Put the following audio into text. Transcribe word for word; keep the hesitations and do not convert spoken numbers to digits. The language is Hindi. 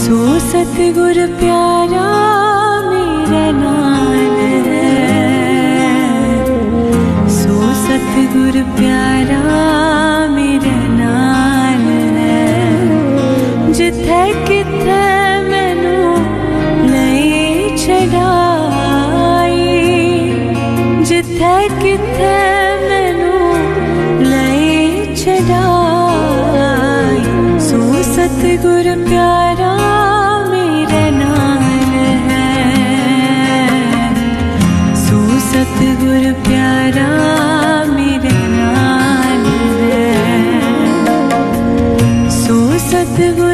सो सतगुर प्यारा मेरे नाल है, सो सतगुर प्यारा मेरे नाल है। जिथे किथे मैनू नहीं छड़ाई, जिथे किथे मैनू नहीं छड़ाई, सो सतगुर प्यारा सतगुर प्यारा मेरे नाल है, सो सतगुर